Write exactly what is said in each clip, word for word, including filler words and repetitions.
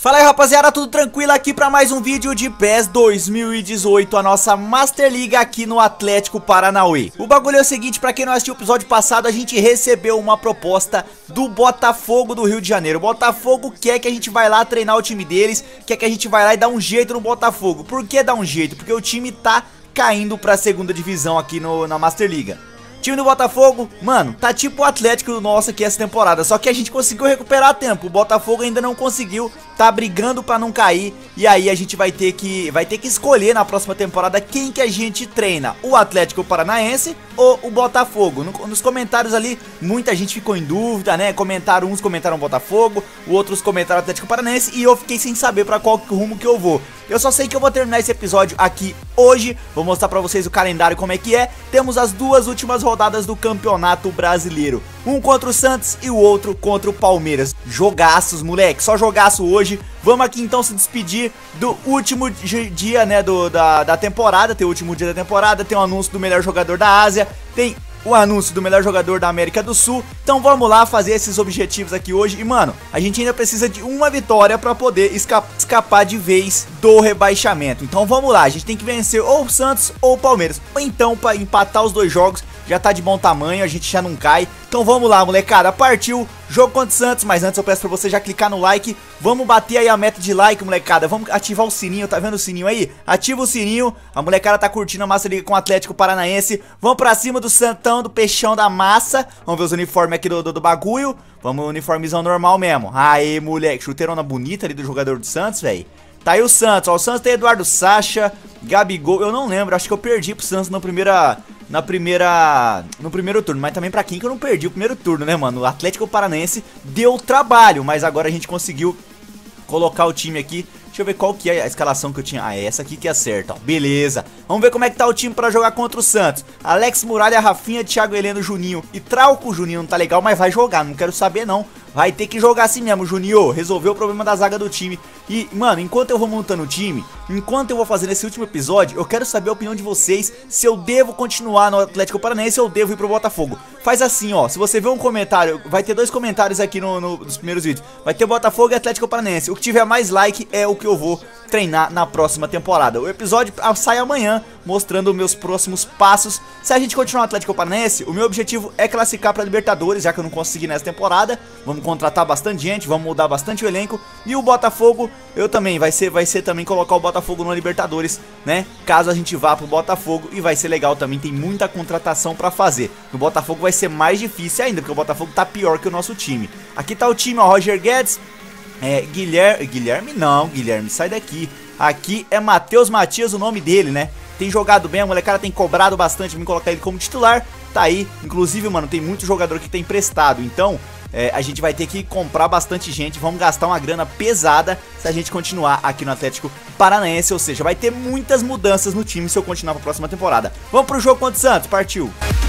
Fala aí, rapaziada, tudo tranquilo aqui pra mais um vídeo de PES dois mil e dezoito, a nossa Master League aqui no Atlético Paranauê. O bagulho é o seguinte, pra quem não assistiu o episódio passado, a gente recebeu uma proposta do Botafogo do Rio de Janeiro. O Botafogo quer que a gente vai lá treinar o time deles, quer que a gente vai lá e dar um jeito no Botafogo. Por que dar um jeito? Porque o time tá caindo pra segunda divisão aqui no, na Master League. O time do Botafogo, mano, tá tipo o Atlético nosso aqui essa temporada, só que a gente conseguiu recuperar a tempo. O Botafogo ainda não conseguiu, tá brigando pra não cair. E aí a gente vai ter que vai ter que escolher na próxima temporada quem que a gente treina, o Atlético Paranaense ou o Botafogo. No, nos comentários ali, muita gente ficou em dúvida, né? Comentaram, uns comentaram Botafogo, outros comentaram Atlético Paranaense, e eu fiquei sem saber pra qual rumo que eu vou. Eu só sei que eu vou terminar esse episódio aqui hoje. Vou mostrar pra vocês o calendário como é que é. Temos as duas últimas rodadas do Campeonato Brasileiro, um contra o Santos e o outro contra o Palmeiras. Jogaços, moleque, só jogaço hoje. Vamos aqui então se despedir do último dia, né, do, da, da temporada. Tem o último dia da temporada, tem o anúncio do melhor jogador da Ásia, tem o anúncio do melhor jogador da América do Sul. Então vamos lá fazer esses objetivos aqui hoje. E mano, a gente ainda precisa de uma vitória pra poder esca escapar de vez do rebaixamento. Então vamos lá, a gente tem que vencer ou o Santos ou o Palmeiras, ou então pra empatar os dois jogos. Já tá de bom tamanho, a gente já não cai. Então vamos lá, molecada, partiu jogo contra o Santos. Mas antes eu peço pra você já clicar no like. Vamos bater aí a meta de like, molecada. Vamos ativar o sininho, tá vendo o sininho aí? Ativa o sininho, a molecada tá curtindo a Master League com o Atlético Paranaense. Vamos pra cima do Santão, do peixão da massa. Vamos ver os uniformes aqui do, do, do bagulho. Vamos, uniformezão normal mesmo. Aê, moleque, chuteirona bonita ali do jogador do Santos, velho. Tá aí o Santos, ó, o Santos tem Eduardo Sacha, Gabigol, eu não lembro, acho que eu perdi pro Santos na primeira, na primeira, no primeiro turno, mas também pra quem que eu não perdi o primeiro turno, né, mano? O Atlético Paranaense deu trabalho, mas agora a gente conseguiu colocar o time aqui. Deixa eu ver qual que é a escalação que eu tinha. Ah, é essa aqui que acerta, ó. Beleza. Vamos ver como é que tá o time pra jogar contra o Santos. Alex Muralha, Rafinha, Thiago Heleno, Juninho e Trauco. O Juninho não tá legal, mas vai jogar, não quero saber não. Vai ter que jogar assim mesmo, Juninho. Resolveu o problema da zaga do time. E, mano, enquanto eu vou montando o time, enquanto eu vou fazendo esse último episódio, eu quero saber a opinião de vocês, se eu devo continuar no Atlético Paranaense ou eu devo ir pro Botafogo. Faz assim, ó, se você ver um comentário, vai ter dois comentários aqui no, no, nos primeiros vídeos. Vai ter Botafogo e Atlético Paranaense. O que tiver mais like é o que eu vou treinar na próxima temporada. O episódio sai amanhã, mostrando meus próximos passos. Se a gente continuar no Atlético Paranaense, o meu objetivo é classificar pra Libertadores, já que eu não consegui nessa temporada. Vamos contratar bastante gente, vamos mudar bastante o elenco. E o Botafogo, eu também, vai ser, vai ser também colocar o Botafogo no Libertadores, né? Caso a gente vá pro Botafogo, e vai ser legal também, tem muita contratação pra fazer. No Botafogo vai ser mais difícil ainda, porque o Botafogo tá pior que o nosso time. Aqui tá o time, ó, Roger Guedes, é, Guilherme, Guilherme não, Guilherme, sai daqui. Aqui é Matheus Matias o nome dele, né? Tem jogado bem, a molecada tem cobrado bastante, me colocar ele como titular, tá aí. Inclusive, mano, tem muito jogador que tem emprestado, então é, a gente vai ter que comprar bastante gente, vamos gastar uma grana pesada se a gente continuar aqui no Atlético Paranaense, ou seja, vai ter muitas mudanças no time se eu continuar pra próxima temporada. Vamos pro jogo contra o Santos, partiu!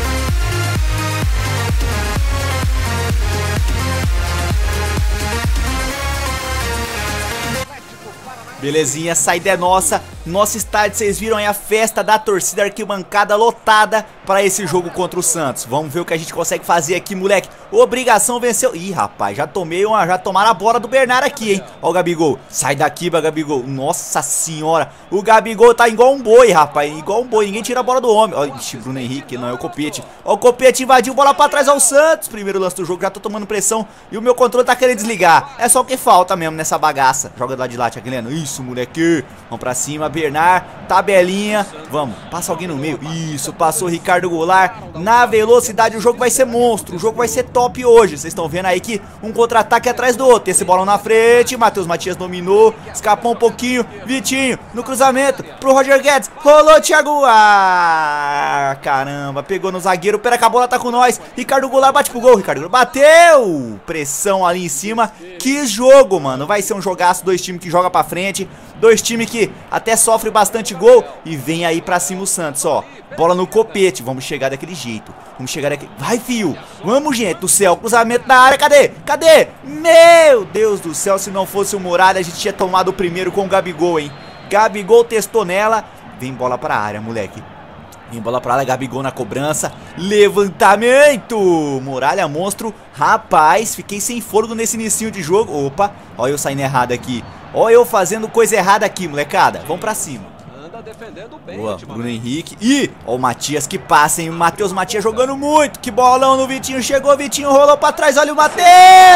Belezinha, essa saída é nossa. Nosso estádio, vocês viram aí a festa da torcida, arquibancada lotada para esse jogo contra o Santos. Vamos ver o que a gente consegue fazer aqui, moleque. Obrigação venceu. Ih, rapaz, já tomei uma, já tomaram a bola do Bernardo aqui, hein. Ó o Gabigol, sai daqui, Gabigol. Nossa senhora, o Gabigol tá igual um boi, rapaz, igual um boi, ninguém tira a bola do homem. Ó, ixi, Bruno Henrique, não é o Copete. Ó, o Copete invadiu, bola pra trás ao Santos. Primeiro lance do jogo, já tô tomando pressão e o meu controle tá querendo desligar. É só o que falta mesmo nessa bagaça. Joga do lado de lá, Thiago Heleno. Isso, moleque. Vamos pra cima, Bernard, tabelinha, vamos, passa alguém no meio, isso, passou Ricardo Goulart, na velocidade, o jogo vai ser monstro, o jogo vai ser top hoje, vocês estão vendo aí que um contra-ataque atrás do outro, esse bolão na frente, Matheus Matias dominou, escapou um pouquinho, Vitinho, no cruzamento, pro Roger Guedes, rolou Thiago, ah, caramba, pegou no zagueiro, pera que a bola tá com nós, Ricardo Goulart bate pro gol, Ricardo Goulart bateu, pressão ali em cima, que jogo, mano, vai ser um jogaço, dois times que jogam pra frente, dois times que até sofrem bastante gol. E vem aí pra cima o Santos, ó. Bola no Copete, vamos chegar daquele jeito. Vamos chegar daquele... Vai, fio. Vamos, gente do céu, cruzamento da área, cadê? Cadê? Meu Deus do céu, se não fosse o Muralha, a gente tinha tomado o primeiro com o Gabigol, hein. Gabigol testou nela. Vem bola pra área, moleque. Vem bola pra área, Gabigol na cobrança. Levantamento. Muralha monstro. Rapaz, fiquei sem fôlego nesse inicinho de jogo. Opa, olha eu saindo errado aqui. Olha eu fazendo coisa errada aqui, molecada. Vamos pra cima. Boa, Bruno Henrique. Ih, ó o Matias que passa, hein? O Matheus Matias jogando muito. Que bolão no Vitinho. Chegou, Vitinho rolou pra trás. Olha o Matheus!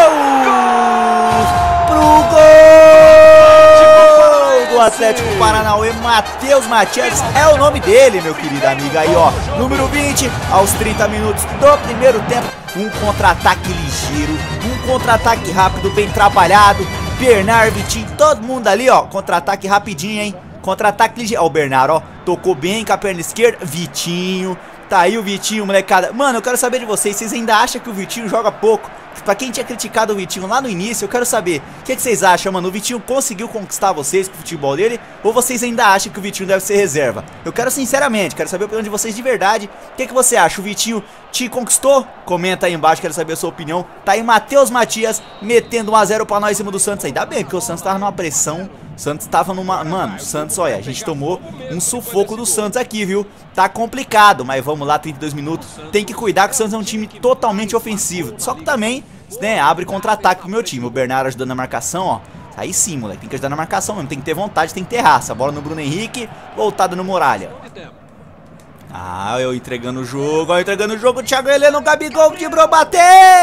Pro gol do Atlético Paranauê. Matheus Matias é o nome dele, meu querido amigo. Aí, ó, número vinte, aos trinta minutos do primeiro tempo. Um contra-ataque ligeiro, um contra-ataque rápido, bem trabalhado. Bernard, Vitinho, todo mundo ali, ó. Contra-ataque rapidinho, hein? Contra-ataque ligeiro. Ó, o Bernard, ó. Tocou bem com a perna esquerda. Vitinho. Tá aí o Vitinho, molecada. Mano, eu quero saber de vocês. Vocês ainda acham que o Vitinho joga pouco? Pra quem tinha criticado o Vitinho lá no início, eu quero saber. O que, que vocês acham, mano? O Vitinho conseguiu conquistar vocês com o futebol dele? Ou vocês ainda acham que o Vitinho deve ser reserva? Eu quero sinceramente, quero saber a opinião de vocês de verdade. O que, que você acha? O Vitinho te conquistou? Comenta aí embaixo, quero saber a sua opinião. Tá aí Matheus Matias metendo um a zero pra nós em cima do Santos. Ainda bem, porque o Santos tava numa pressão. O Santos tava numa... Mano, o Santos, olha, a gente tomou um sufoco do Santos aqui, viu? Tá complicado, mas vamos lá, trinta e dois minutos. Tem que cuidar que o Santos é um time totalmente ofensivo. Só que também, né, abre contra-ataque pro meu time. O Bernard ajudando na marcação, ó. Aí sim, moleque, tem que ajudar na marcação mesmo. Tem que ter vontade, tem que ter raça. Bola no Bruno Henrique, voltada no Muralha. Ah, eu entregando o jogo, ó, entregando o jogo. O Thiago Heleno, Gabigol, Dibrou, bateu!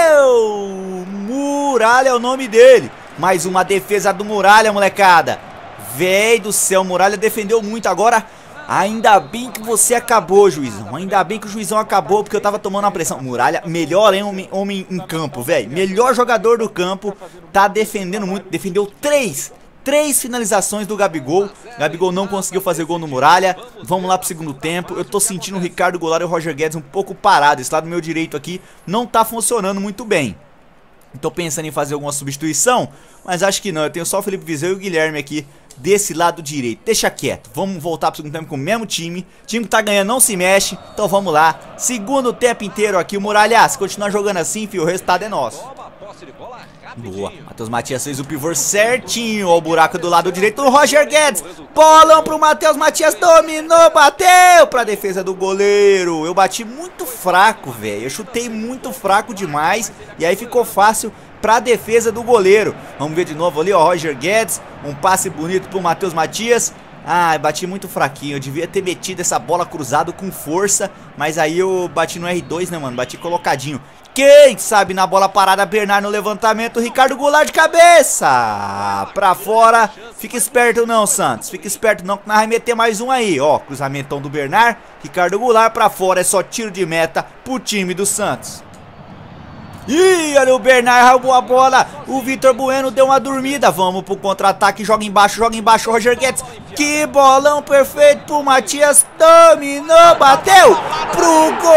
Muralha é o nome dele. Mais uma defesa do Muralha, molecada. Véi do céu, Muralha defendeu muito. Agora, ainda bem que você acabou, juizão. Ainda bem que o juizão acabou, porque eu tava tomando a pressão. Muralha, melhor hein, homem, homem em campo, velho. Melhor jogador do campo. Tá defendendo muito. Defendeu três. Três finalizações do Gabigol. Gabigol não conseguiu fazer gol no Muralha. Vamos lá pro segundo tempo. Eu tô sentindo o Ricardo Goulart e o Roger Guedes um pouco parado. Esse lado meu direito aqui não tá funcionando muito bem. Tô pensando em fazer alguma substituição, mas acho que não. Eu tenho só o Felipe Viseu e o Guilherme aqui desse lado direito. Deixa quieto. Vamos voltar pro segundo tempo com o mesmo time. O time que tá ganhando não se mexe. Então vamos lá. Segundo tempo inteiro aqui. O Muralha, se continuar jogando assim, filho, o resultado é nosso. Boa. Matheus Matias fez o pivô certinho. Ó o buraco do lado direito do Roger Guedes. Bolão pro Matheus Matias. Dominou, bateu pra defesa do goleiro. Eu bati muito fraco, velho. Eu chutei muito fraco demais. E aí ficou fácil pra defesa do goleiro. Vamos ver de novo ali, ó. Roger Guedes. Um passe bonito pro Matheus Matias. Ah, bati muito fraquinho. Eu devia ter metido essa bola cruzado com força. Mas aí eu bati no R dois, né, mano? Bati colocadinho. Quem sabe na bola parada, Bernard no levantamento, Ricardo Goulart de cabeça. Pra fora. Fica esperto não, Santos. Fica esperto não, que nós vamos meter mais um aí. Ó, cruzamentão do Bernard. Ricardo Goulart pra fora. É só tiro de meta pro time do Santos. Ih, olha o Bernard, roubou a bola. O Vitor Bueno deu uma dormida. Vamos pro contra-ataque, joga embaixo, joga embaixo, Roger Guedes. Que bolão perfeito pro Matias. Dominou, bateu pro gol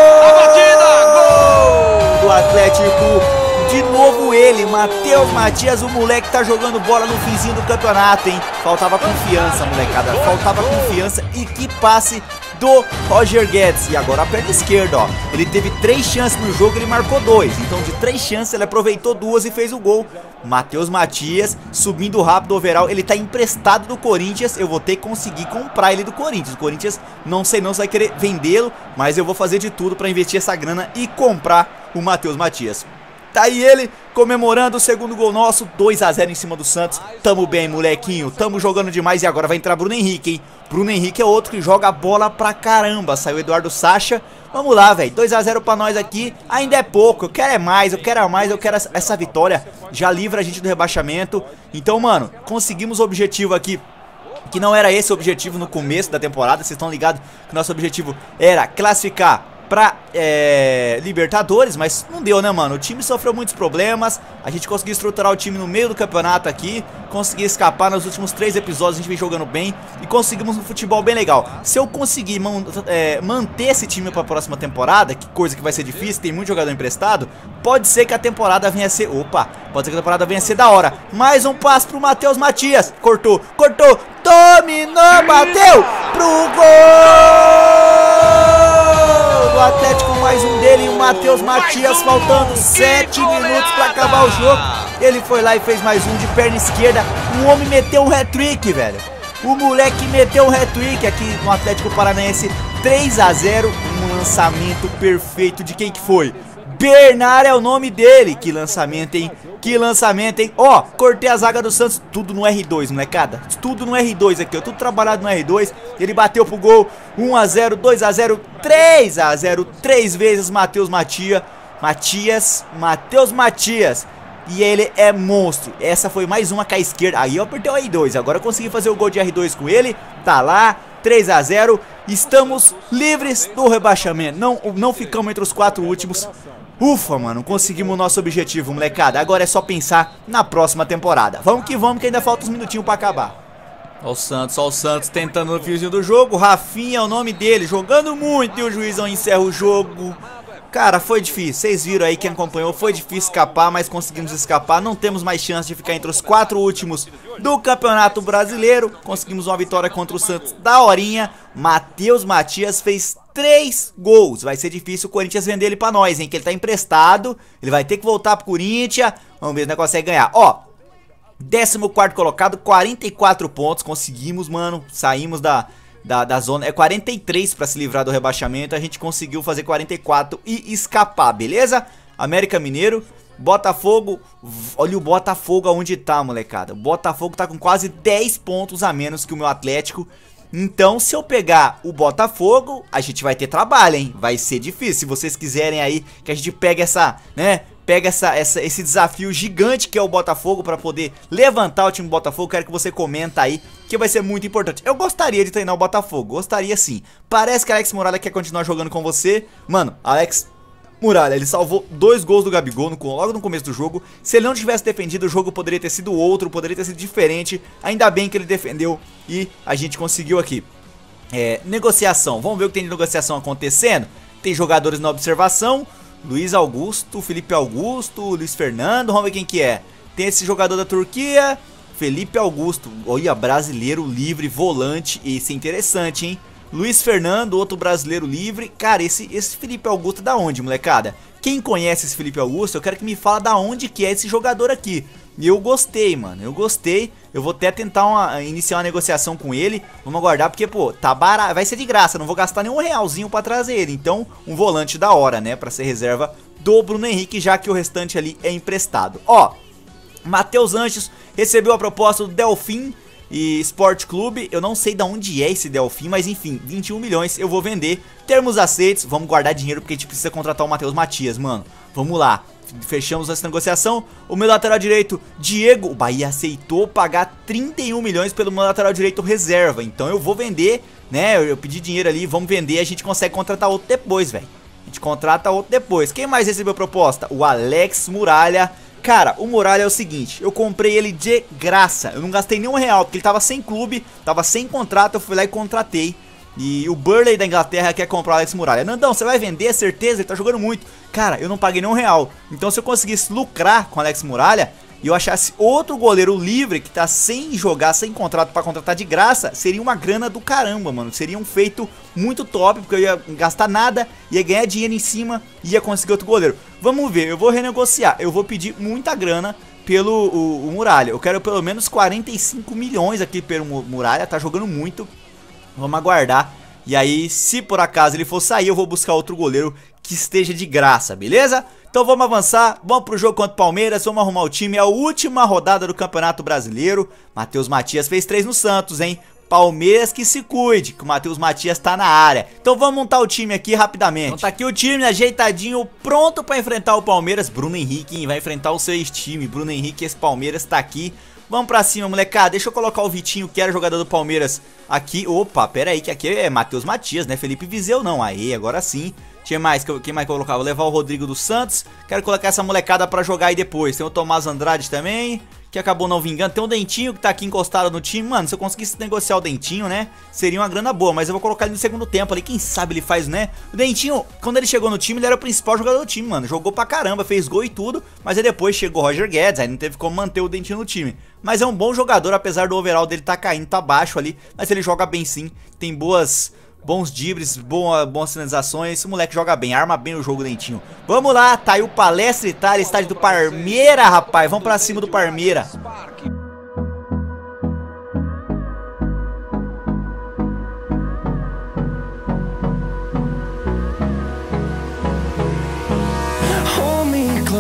do Atlético. De novo ele, Matheus Matias, o moleque tá jogando bola no finzinho do campeonato, hein? Faltava confiança, molecada, faltava confiança. E que passe do Roger Guedes. E agora a perna esquerda, ó. Ele teve três chances no jogo, ele marcou dois. Então de três chances ele aproveitou duas e fez o gol. Matheus Matias subindo rápido o overall. Ele tá emprestado do Corinthians. Eu vou ter que conseguir comprar ele do Corinthians. O Corinthians não sei não se vai querer vendê-lo, mas eu vou fazer de tudo pra investir essa grana e comprar o Matheus Matias. Tá aí ele comemorando o segundo gol nosso, dois a zero em cima do Santos. Tamo bem, molequinho, tamo jogando demais. E agora vai entrar Bruno Henrique, hein? Bruno Henrique é outro que joga bola pra caramba. Saiu Eduardo Sacha. Vamos lá, velho, dois a zero pra nós aqui. Ainda é pouco, eu quero é mais, eu quero é mais. Eu quero essa vitória, já livra a gente do rebaixamento. Então, mano, conseguimos o objetivo aqui, que não era esse o objetivo no começo da temporada. Vocês estão ligados que nosso objetivo era classificar pra é, Libertadores, mas não deu, né, mano? O time sofreu muitos problemas. A gente conseguiu estruturar o time no meio do campeonato aqui, conseguir escapar nos últimos três episódios. A gente vem jogando bem e conseguimos um futebol bem legal. Se eu conseguir man é, manter esse time pra próxima temporada, que coisa que vai ser difícil, tem muito jogador emprestado, pode ser que a temporada venha a ser... Opa! Pode ser que a temporada venha a ser da hora. Mais um passe pro Matheus Matias. Cortou, cortou, dominou, bateu pro gol do Atlético, mais um dele, o Matheus Matias, faltando sete minutos pra acabar o jogo. Ele foi lá e fez mais um de perna esquerda. O homem meteu um hat-trick, velho. O moleque meteu um hat-trick aqui no Atlético Paranaense. Três a zero, um lançamento perfeito de quem que foi? Bernard é o nome dele. Que lançamento, hein? Que lançamento, hein? Ó, cortei a zaga do Santos. Tudo no R dois, molecada. Tudo no R dois aqui, ó. Tudo trabalhado no R dois. Ele bateu pro gol. um a zero, dois a zero, três a zero. Três vezes Matheus Matias. Matias. Matheus Matias. E ele é monstro. Essa foi mais uma com a esquerda. Aí eu apertei o R dois. Agora eu consegui fazer o gol de R dois com ele. Tá lá. três a zero. Estamos livres do rebaixamento. Não, não ficamos entre os quatro últimos. Ufa, mano, conseguimos o nosso objetivo, molecada. Agora é só pensar na próxima temporada. Vamos que vamos, que ainda falta uns minutinhos pra acabar. Ó o Santos, ó o Santos tentando no fiozinho do jogo. Rafinha é o nome dele, jogando muito. E o juizão encerra o jogo. Cara, foi difícil, vocês viram aí, quem acompanhou, foi difícil escapar, mas conseguimos escapar. Não temos mais chance de ficar entre os quatro últimos do Campeonato Brasileiro. Conseguimos uma vitória contra o Santos da horinha. Matheus Matias fez três gols. Vai ser difícil o Corinthians vender ele pra nós, hein, que ele tá emprestado. Ele vai ter que voltar pro Corinthians. Vamos ver se nós consegue ganhar. Ó, décimo quarto colocado, quarenta e quatro pontos, conseguimos, mano, saímos da... Da, da zona, é quarenta e três pra se livrar do rebaixamento. A gente conseguiu fazer quarenta e quatro e escapar, beleza? América Mineiro, Botafogo. Olha o Botafogo aonde tá, molecada. O Botafogo tá com quase dez pontos a menos que o meu Atlético. Então, se eu pegar o Botafogo, a gente vai ter trabalho, hein? Vai ser difícil. Se vocês quiserem aí que a gente pegue essa, né? Pega essa, essa, esse desafio gigante que é o Botafogo pra poder levantar o time do Botafogo. Quero que você comenta aí, que vai ser muito importante. Eu gostaria de treinar o Botafogo, gostaria sim. Parece que Alex Muralha quer continuar jogando com você. Mano, Alex Muralha, ele salvou dois gols do Gabigol no, logo no começo do jogo. Se ele não tivesse defendido, o jogo poderia ter sido outro, poderia ter sido diferente. Ainda bem que ele defendeu e a gente conseguiu aqui. É, negociação, vamos ver o que tem de negociação acontecendo. Tem jogadores na observação. Luiz Augusto, Felipe Augusto, Luiz Fernando, vamos ver quem que é. Tem esse jogador da Turquia, Felipe Augusto, olha, brasileiro livre, volante, esse é interessante, hein? Luiz Fernando, outro brasileiro livre. Cara, esse, esse Felipe Augusto é da onde, molecada? Quem conhece esse Felipe Augusto, eu quero que me fala da onde que é esse jogador aqui. E eu gostei, mano, eu gostei. Eu vou até tentar uma, iniciar uma negociação com ele. Vamos aguardar, porque, pô, tá barato, vai ser de graça. Não vou gastar nenhum realzinho pra trazer ele. Então, um volante da hora, né, pra ser reserva do Bruno Henrique, já que o restante ali é emprestado. Ó, Matheus Anjos recebeu a proposta do Delfim e Sport Clube. Eu não sei de onde é esse Delfim, mas enfim, vinte e um milhões eu vou vender. Termos aceitos, vamos guardar dinheiro porque a gente precisa contratar o Matheus Matias, mano. Vamos lá. Fechamos essa negociação. O meu lateral direito, Diego, o Bahia aceitou pagar trinta e um milhões pelo meu lateral direito reserva. Então eu vou vender, né? Eu, eu pedi dinheiro ali, vamos vender. A gente consegue contratar outro depois, velho. A gente contrata outro depois. Quem mais recebeu proposta? O Alex Muralha. Cara, o Muralha é o seguinte, eu comprei ele de graça. Eu não gastei nenhum real, porque ele tava sem clube, tava sem contrato. Eu fui lá e contratei. E o Burley da Inglaterra quer comprar o Alex Muralha. Nandão, você vai vender? Certeza? Ele tá jogando muito. Cara, eu não paguei nenhum real. Então se eu conseguisse lucrar com o Alex Muralha e eu achasse outro goleiro livre que tá sem jogar, sem contrato pra contratar de graça, seria uma grana do caramba, mano. Seria um feito muito top, porque eu ia gastar nada, ia ganhar dinheiro em cima e ia conseguir outro goleiro. Vamos ver, eu vou renegociar. Eu vou pedir muita grana pelo o, o Muralha. Eu quero pelo menos quarenta e cinco milhões aqui pelo Muralha, tá jogando muito. Vamos aguardar. E aí, se por acaso ele for sair, eu vou buscar outro goleiro que esteja de graça, beleza? Então vamos avançar, vamos pro jogo contra o Palmeiras, vamos arrumar o time. É a última rodada do Campeonato Brasileiro. Matheus Matias fez três no Santos, hein? Palmeiras que se cuide, que o Matheus Matias tá na área. Então vamos montar o time aqui rapidamente. Então tá aqui o time ajeitadinho, pronto pra enfrentar o Palmeiras. Bruno Henrique, hein, vai enfrentar o seu ex-time. Bruno Henrique, esse Palmeiras tá aqui. Vamos pra cima, molecada. Deixa eu colocar o Vitinho, que era jogador do Palmeiras, aqui. Opa, pera aí, que aqui é Matheus Matias, né? Felipe Viseu não. Aí, agora sim. Tinha mais, quem mais que eu colocar? Vou levar o Rodrigo dos Santos. Quero colocar essa molecada pra jogar aí depois. Tem o Tomás Andrade também, que acabou não vingando. Tem o Dentinho, que tá aqui encostado no time. Mano, se eu conseguisse negociar o Dentinho, né, seria uma grana boa. Mas eu vou colocar ele no segundo tempo ali. Quem sabe ele faz, né? O Dentinho, quando ele chegou no time, ele era o principal jogador do time, mano. Jogou pra caramba, fez gol e tudo. Mas aí depois chegou o Roger Guedes, aí não teve como manter o Dentinho no time. Mas é um bom jogador, apesar do overall dele tá caindo, tá baixo ali. Mas ele joga bem sim, tem boas... bons dribles, boa, boas finalizações. O moleque joga bem, arma bem o jogo, Dentinho. Vamos lá, tá aí o Palestra Itália, estádio do Parmeira, rapaz. Vamos pra cima do Parmeira.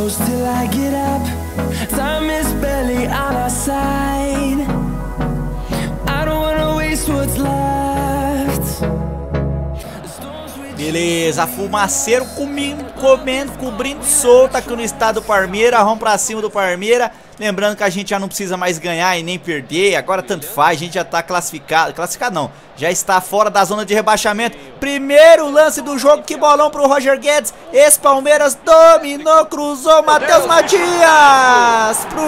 close till I get up. Time is barely on our side. I don't wanna waste what's left. Beleza, fumaceiro comendo, comendo, cobrindo solto aqui no estado do Parmeira. Vamos pra cima do Parmeira. Lembrando que a gente já não precisa mais ganhar e nem perder. Agora tanto faz, a gente já tá classificado. Classificado não, já está fora da zona de rebaixamento. Primeiro lance do jogo, que bolão pro Roger Guedes. Esse Palmeiras dominou, cruzou, Matheus Matias pro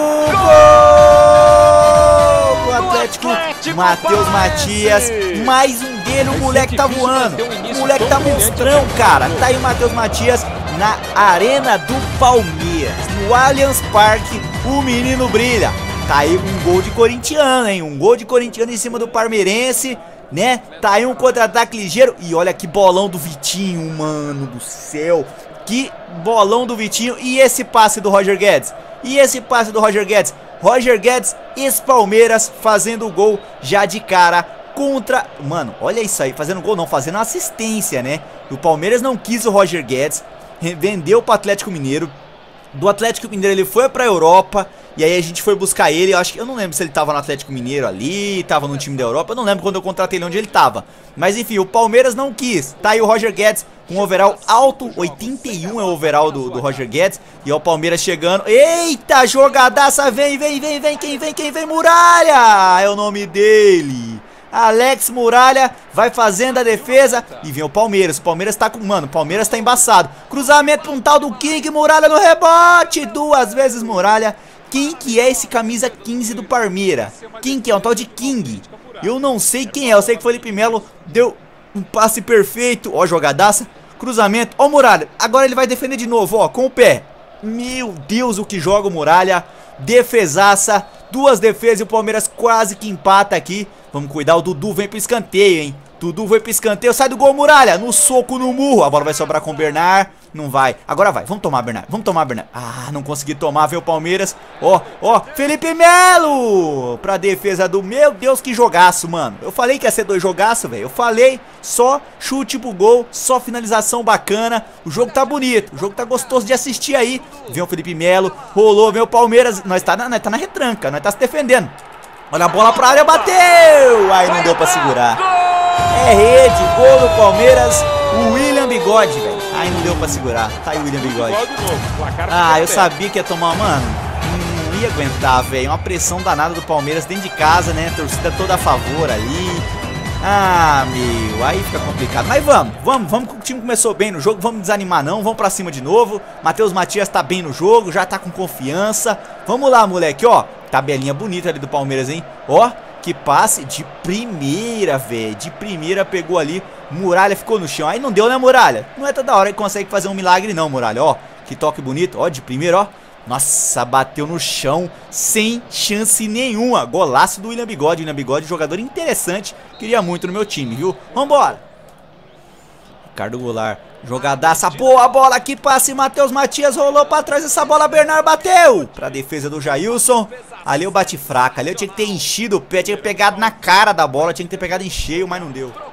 gol do Atlético. Matheus Matias, mais um dele, o moleque tá voando. O moleque tá monstrão, cara. Tá aí o Matheus Matias na Arena do Palmeiras, no Allianz Parque. O menino brilha. Tá aí um gol de corintiano, hein? Um gol de corintiano em cima do parmeirense, né? Tá aí um contra-ataque ligeiro. E olha que bolão do Vitinho, mano do céu. Que bolão do Vitinho. E esse passe do Roger Guedes? E esse passe do Roger Guedes? Roger Guedes, ex-Palmeiras, fazendo o gol já de cara contra... Mano, olha isso aí. Fazendo gol não, fazendo assistência, né? O Palmeiras não quis o Roger Guedes. Vendeu pro Atlético Mineiro. Do Atlético Mineiro ele foi pra Europa. E aí a gente foi buscar ele. Eu acho que eu não lembro se ele tava no Atlético Mineiro ali, tava no time da Europa. Eu não lembro quando eu contratei ele onde ele tava. Mas enfim, o Palmeiras não quis. Tá aí o Roger Guedes com um overall alto. oitenta e um é o overall do, do Roger Guedes. E ó, o Palmeiras chegando. Eita, jogadaça. Vem, vem, vem, vem. Quem vem, quem vem? Muralha é o nome dele. Alex Muralha vai fazendo a defesa. E vem o Palmeiras. O Palmeiras tá com... Mano, o Palmeiras tá embaçado. Cruzamento pra um tal do King. Muralha no rebote. Duas vezes Muralha. Quem que é esse camisa quinze do Parmeira? Quem que é? Um tal de King. Eu não sei quem é. Eu sei que o Felipe Melo deu um passe perfeito. Ó, jogadaça. Cruzamento. Ó, Muralha. Agora ele vai defender de novo, ó, com o pé. Meu Deus, o que joga o Muralha. Defesaça. Duas defesas e o Palmeiras quase que empata aqui. Vamos cuidar, o Dudu vem pro escanteio, hein? Dudu vai pro escanteio, sai do gol, Muralha. No soco, no murro. A bola vai sobrar com o Bernard. Não vai. Agora vai. Vamos tomar, Bernard. Vamos tomar, Bernard. Ah, não consegui tomar. Veio o Palmeiras. Ó, ó. Felipe Melo. Pra defesa do... Meu Deus, que jogaço, mano. Eu falei que ia ser dois jogaços, velho. Eu falei. Só chute pro gol. Só finalização bacana. O jogo tá bonito. O jogo tá gostoso de assistir aí. Vem o Felipe Melo. Rolou. Vem o Palmeiras. Nós tá na, nós tá na retranca. Nós tá se defendendo. Olha a bola pra área. Bateu. Aí não deu pra segurar. É rede, gol do Palmeiras. O William Bigode, velho. Aí não deu pra segurar. Tá aí o William Bigode. Ah, eu sabia que ia tomar, mano. Não ia aguentar, velho. Uma pressão danada do Palmeiras dentro de casa, né? A torcida toda a favor ali. Ah, meu, aí fica complicado. Mas vamos, vamos, vamos. O time começou bem no jogo. Vamos desanimar não, vamos pra cima de novo. Matheus Matias tá bem no jogo, já tá com confiança. Vamos lá, moleque, ó. Tabelinha bonita ali do Palmeiras, hein? Ó. Que passe de primeira, velho. De primeira pegou ali. Muralha ficou no chão. Aí não deu, né, Muralha? Não é toda hora que consegue fazer um milagre, não, Muralha. Ó, que toque bonito. Ó, de primeira, ó. Nossa, bateu no chão sem chance nenhuma. Golaço do William Bigode. William Bigode, jogador interessante. Queria muito no meu time, viu? Vambora. Ricardo Goulart. Jogadaça, boa bola, que passe, Matheus Matias rolou pra trás, essa bola, Bernard bateu pra defesa do Jailson. Ali eu bati fraca, ali eu tinha que ter enchido o pé, tinha que ter pegado na cara da bola, tinha que ter pegado em cheio, mas não deu.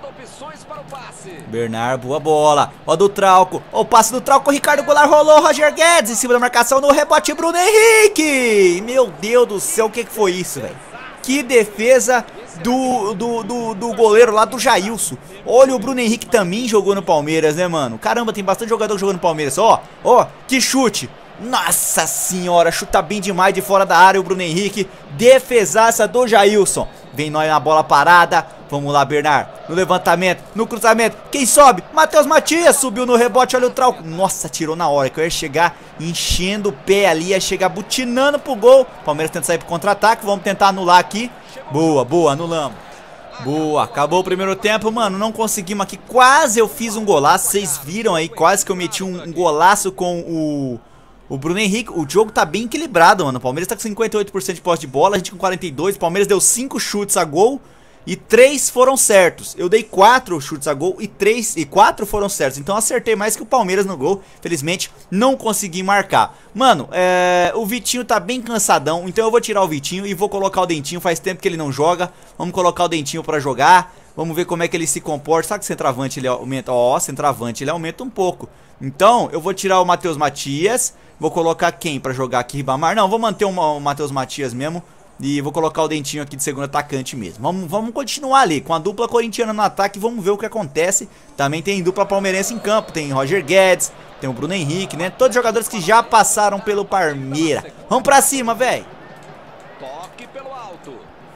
Bernard, boa bola, ó do Trauco, ó o passe do Trauco, o Ricardo Goulart rolou, Roger Guedes em cima da marcação, no rebote, Bruno Henrique. Meu Deus do céu, o que que foi isso, velho? Que defesa do, do, do, do goleiro lá do Jailson. Olha, o Bruno Henrique também jogou no Palmeiras, né, mano? Caramba, tem bastante jogador jogando no Palmeiras. Ó, ó, que chute. Nossa senhora, chuta bem demais de fora da área o Bruno Henrique. Defesaça do Jailson. Vem nós na bola parada. Vamos lá, Bernard. No levantamento, no cruzamento. Quem sobe? Matheus Matias. Subiu no rebote, olha o Trauco. Nossa, tirou na hora, que eu ia chegar enchendo o pé ali. Ia chegar butinando pro gol. Palmeiras tenta sair pro contra-ataque. Vamos tentar anular aqui. Boa, boa, anulamos. Boa, acabou o primeiro tempo, mano. Não conseguimos aqui. Quase eu fiz um golaço. Vocês viram aí, quase que eu meti um, um golaço com o... O Bruno Henrique, o jogo tá bem equilibrado, mano. O Palmeiras tá com cinquenta e oito por cento de posse de bola, a gente com quarenta e dois por cento. O Palmeiras deu cinco chutes a gol e três foram certos. Eu dei quatro chutes a gol e três e quatro foram certos. Então acertei mais que o Palmeiras no gol. Felizmente não consegui marcar. Mano, é... o Vitinho tá bem cansadão, então eu vou tirar o Vitinho e vou colocar o Dentinho. Faz tempo que ele não joga. Vamos colocar o Dentinho pra jogar. Vamos ver como é que ele se comporta. Sabe que o centroavante ele aumenta? Ó, centroavante ele aumenta um pouco. Então, eu vou tirar o Matheus Matias. Vou colocar quem pra jogar aqui? Ribamar? Não, vou manter o, o Matheus Matias mesmo. E vou colocar o Dentinho aqui de segundo atacante mesmo. Vamos, vamos continuar ali com a dupla corintiana no ataque. Vamos ver o que acontece. Também tem dupla palmeirense em campo. Tem Roger Guedes, tem o Bruno Henrique, né? Todos jogadores que já passaram pelo Palmeiras. Vamos pra cima, velho. Toque pelo alto.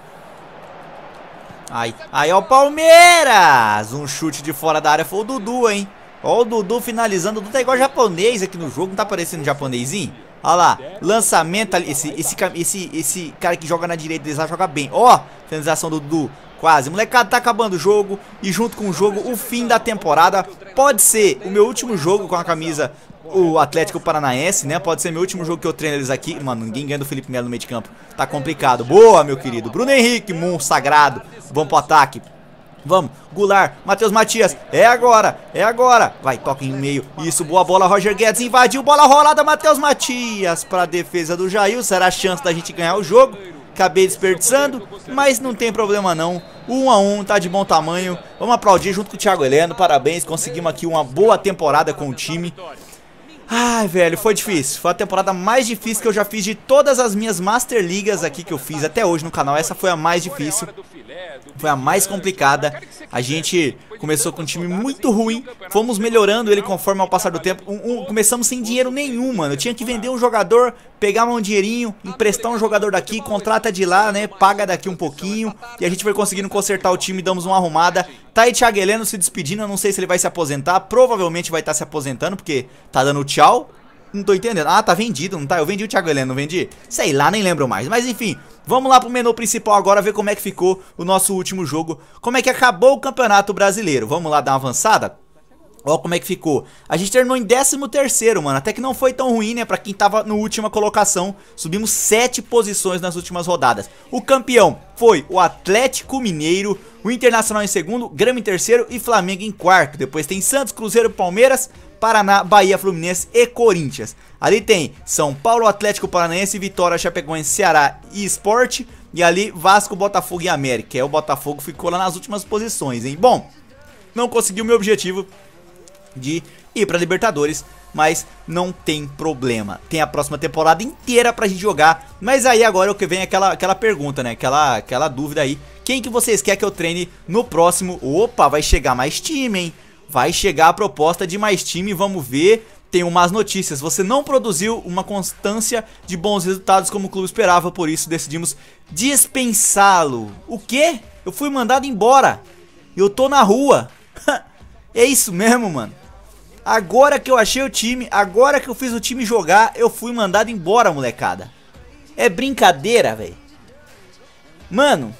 Aí, aí, ó o Palmeiras. Um chute de fora da área foi o Dudu, hein? Ó o Dudu finalizando. O Dudu tá igual japonês aqui no jogo. Não tá parecendo japonesinho? Olha lá, lançamento ali. Esse, esse, esse, esse cara que joga na direita deles lá joga bem. Ó, finalização do Dudu. Quase, molecada, tá acabando o jogo. E junto com o jogo, o fim da temporada. Pode ser o meu último jogo com a camisa o Atlético Paranaense, né? Pode ser meu último jogo que eu treino eles aqui. Mano, ninguém ganha do Felipe Melo no meio de campo. Tá complicado. Boa, meu querido. Bruno Henrique, monstro sagrado. Vamos pro ataque. Vamos, Goulart, Matheus Matias. É agora, é agora. Vai, toca em meio. Isso, boa bola. Roger Guedes invadiu. Bola rolada, Matheus Matias pra defesa do Jair. Será a chance da gente ganhar o jogo. Acabei desperdiçando, mas não tem problema não. Um a um, tá de bom tamanho. Vamos aplaudir junto com o Thiago Heleno. Parabéns, conseguimos aqui uma boa temporada com o time. Ai, velho, foi difícil. Foi a temporada mais difícil que eu já fiz de todas as minhas Master Ligas aqui que eu fiz até hoje no canal. Essa foi a mais difícil. Foi a mais complicada. A gente começou com um time muito ruim. Fomos melhorando ele conforme ao passar do tempo. um, um, Começamos sem dinheiro nenhum, mano. Eu tinha que vender um jogador, pegar um dinheirinho, emprestar um jogador daqui, contrata de lá, né? Paga daqui um pouquinho. E a gente foi conseguindo consertar o time, damos uma arrumada. Tá aí Thiago Heleno se despedindo. Eu não sei se ele vai se aposentar. Provavelmente vai estar se aposentando, porque tá dando tchau. Não tô entendendo. Ah, tá vendido, não tá? Eu vendi o Thiago Heleno, não vendi? Sei lá, nem lembro mais. Mas enfim, vamos lá pro menu principal agora, ver como é que ficou o nosso último jogo. Como é que acabou o Campeonato Brasileiro. Vamos lá dar uma avançada? Ó como é que ficou. A gente terminou em décimo terceiro, mano. Até que não foi tão ruim, né? Pra quem tava na última colocação. Subimos sete posições nas últimas rodadas. O campeão foi o Atlético Mineiro. O Internacional em segundo, Grêmio em terceiro e Flamengo em quarto. Depois tem Santos, Cruzeiro, Palmeiras, Paraná, Bahia, Fluminense e Corinthians. Ali tem São Paulo, Atlético Paranaense, Vitória, Chapecoense, Ceará e Sport. E ali Vasco, Botafogo e América. É, o Botafogo ficou lá nas últimas posições, hein? Bom, não consegui o meu objetivo de ir pra Libertadores, mas não tem problema. Tem a próxima temporada inteira pra gente jogar. Mas aí agora é o que vem aquela, aquela pergunta, né? Aquela, aquela dúvida aí. Quem que vocês querem que eu treine no próximo? Opa, vai chegar mais time, hein? Vai chegar a proposta de mais time, vamos ver. Tem umas notícias, você não produziu uma constância de bons resultados como o clube esperava, por isso decidimos dispensá-lo. O quê? Eu fui mandado embora. Eu tô na rua. É isso mesmo, mano. Agora que eu achei o time, agora que eu fiz o time jogar, eu fui mandado embora, molecada. É brincadeira, velho. Mano.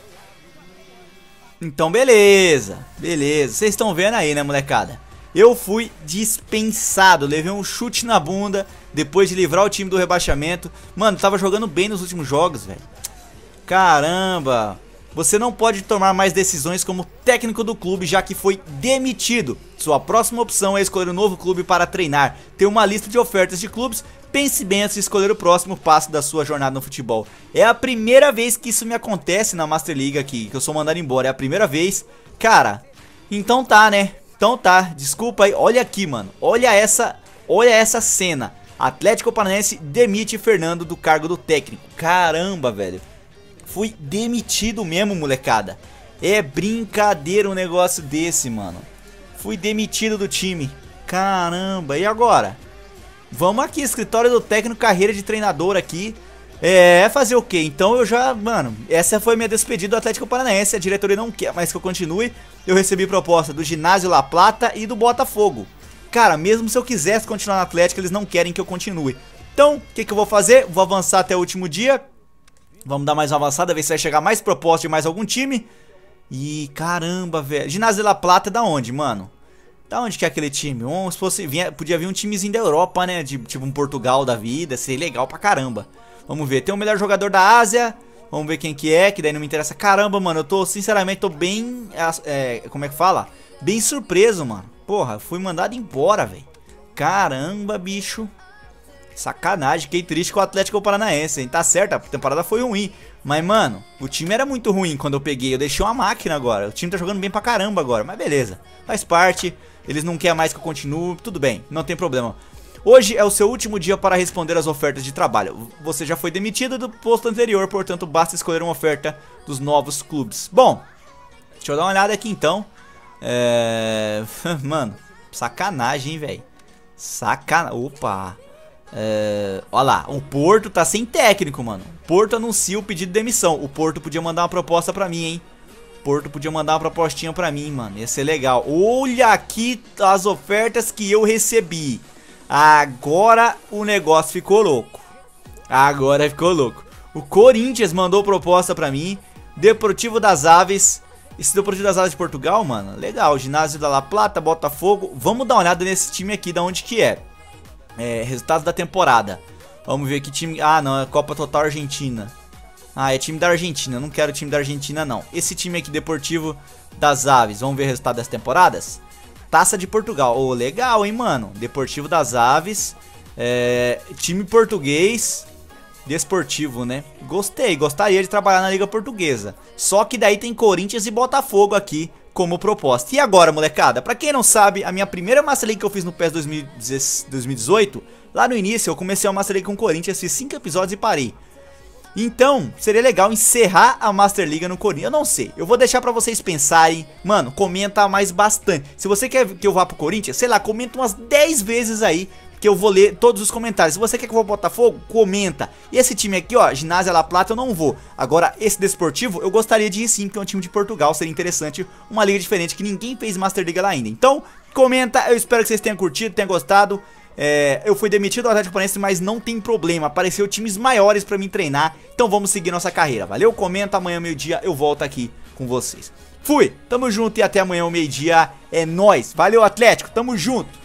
Então beleza, beleza. Vocês estão vendo aí, né, molecada? Eu fui dispensado, levei um chute na bunda depois de livrar o time do rebaixamento. Mano, tava jogando bem nos últimos jogos, velho. Caramba. Você não pode tomar mais decisões como técnico do clube, já que foi demitido. Sua próxima opção é escolher um novo clube para treinar. Tem uma lista de ofertas de clubes. Pense bem antes de escolher o próximo passo da sua jornada no futebol. É a primeira vez que isso me acontece na Master League aqui, que eu sou mandado embora. É a primeira vez. Cara, então tá, né? Então tá, desculpa aí. Olha aqui, mano. Olha essa, olha essa cena. Atlético Paranaense demite Fernando do cargo do técnico. Caramba, velho. Fui demitido mesmo, molecada. É brincadeira um negócio desse, mano. Fui demitido do time. Caramba, e agora? Vamos aqui, escritório do técnico, carreira de treinador aqui. É, fazer o quê? Então eu já, mano, essa foi minha despedida do Atlético Paranaense. A diretoria não quer mais que eu continue. Eu recebi proposta do Ginásio La Plata e do Botafogo. Cara, mesmo se eu quisesse continuar no Atlético, eles não querem que eu continue. Então, o que que eu vou fazer? Vou avançar até o último dia. Vamos dar mais uma avançada, ver se vai chegar mais proposta de mais algum time. E caramba, velho. Ginásio La Plata é da onde, mano? Da onde que é aquele time? Um, se fosse, vinha, podia vir um timezinho da Europa, né? De, tipo um Portugal da vida. Seria legal pra caramba. Vamos ver. Tem o melhor jogador da Ásia. Vamos ver quem que é, que daí não me interessa. Caramba, mano. Eu tô, sinceramente, tô bem... É, como é que fala? Bem surpreso, mano. Porra, fui mandado embora, velho. Caramba, bicho. Sacanagem, fiquei triste com o Atlético Paranaense, hein? Tá certo, a temporada foi ruim, Mas, mano, o time era muito ruim quando eu peguei. Eu deixei uma máquina agora. O time tá jogando bem pra caramba agora. Mas beleza, faz parte. Eles não querem mais que eu continue. Tudo bem, não tem problema. Hoje é o seu último dia para responder as ofertas de trabalho. Você já foi demitido do posto anterior, portanto basta escolher uma oferta dos novos clubes. Bom, deixa eu dar uma olhada aqui então. É... Mano, sacanagem, hein, velho. Sacanagem. Opa. É... Olha lá, o Porto tá sem técnico, mano. O Porto anuncia o pedido de demissão. O Porto podia mandar uma proposta pra mim, hein. O Porto podia mandar uma propostinha pra mim, mano. Ia ser legal. Olha aqui as ofertas que eu recebi. Agora o negócio ficou louco. Agora ficou louco. O Corinthians mandou proposta pra mim. Deportivo das Aves. Esse Deportivo das Aves de Portugal, mano, legal. Ginásio da La Plata, Botafogo. Vamos dar uma olhada nesse time aqui, da onde que é. É, resultados da temporada. Vamos ver que time... Ah, não, é Copa Total Argentina. Ah, é time da Argentina. Não quero time da Argentina, não. Esse time aqui, Deportivo das Aves. Vamos ver o resultado das temporadas. Taça de Portugal. Ô, oh, legal, hein, mano. Deportivo das Aves. É, time português. Desportivo, né? Gostei, gostaria de trabalhar na Liga Portuguesa. Só que daí tem Corinthians e Botafogo aqui como proposta. E agora, molecada? Pra quem não sabe, a minha primeira Master League que eu fiz no PES dois mil e dezoito, lá no início eu comecei a Master League com Corinthians, fiz cinco episódios e parei. Então, seria legal encerrar a Master League no Corinthians. Eu não sei, eu vou deixar pra vocês pensarem. Mano, comenta mais bastante. Se você quer que eu vá pro Corinthians, sei lá, comenta umas dez vezes aí, que eu vou ler todos os comentários. Se você quer que eu vou pro Botafogo, comenta. E esse time aqui, ó, Ginásio La Plata, eu não vou. Agora, esse Desportivo, eu gostaria de ir sim, porque é um time de Portugal, seria interessante. Uma liga diferente, que ninguém fez Master League lá ainda. Então, comenta, eu espero que vocês tenham curtido, tenham gostado. É, eu fui demitido do Atlético Paranaense, mas não tem problema, apareceu times maiores pra mim treinar. Então vamos seguir nossa carreira, valeu? Comenta, amanhã meio-dia eu volto aqui com vocês. Fui, tamo junto e até amanhã ao meio-dia, é nóis. Valeu, Atlético, tamo junto.